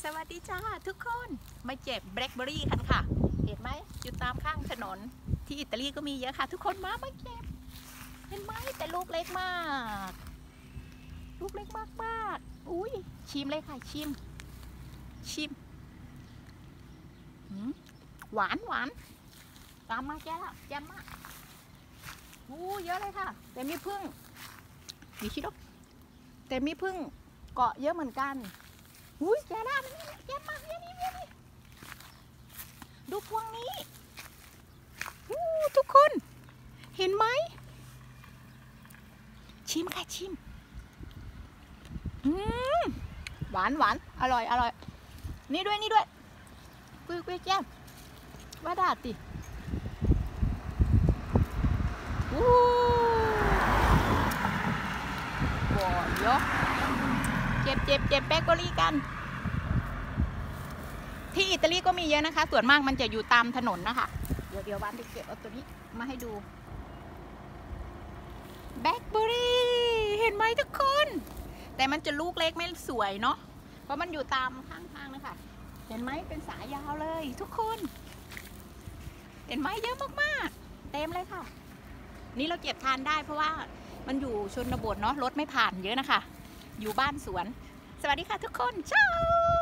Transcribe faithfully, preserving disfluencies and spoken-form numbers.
สวัสดีจ้าทุกคนมาเจ็บแบล็คเบอร์รี่กันค่ะเห็นไหมอยู่ตามข้างถนนที่อิตาลีก็มีเยอะค่ะทุกคนมามาเก็บเห็นไหมแต่ลูกเล็กมากลูกเล็กมากมากอุ้ยชิมเลยค่ะชิมชิมหวานหวานตามมาแก้ละแจ่มมากอู้เยอะเลยค่ะแต่มีพึ่งมีชิดกแต่มีพึ่งเกาะเยอะเหมือนกันอุ้ยแก่ได้นี่แก่มากนี่นี่นี่ดูพวงนี้อู้ทุกคนเห็นไหมชิมค่ะชิมอืมหวานหวานอร่อยอร่อยนี่ด้วยนี่ด้วยกุยกุยแก้มว่าดาติอู้บ่อยกเจ็บเจ็บเจ็บแบล็คเบอร์รี่กันที่อิตาลีก็มีเยอะนะคะส่วนมากมันจะอยู่ตามถนนนะคะเดี๋ยวเดี๋ยววันไปเก็บเอาตัวนี้มาให้ดูแบล็คเบอร์รี่เห็นไหมทุกคนแต่มันจะลูกเล็กไม่สวยเนาะเพราะมันอยู่ตามข้างทางนะคะเห็นไหมเป็นสายยาวเลยทุกคนเห็นไหมเยอะมากๆเต็มเลยค่ะนี่เราเก็บทานได้เพราะว่ามันอยู่ชนบทเนาะรถไม่ผ่านเยอะนะคะอยู่บ้านสวนสวัสดีค่ะทุกคนเช้า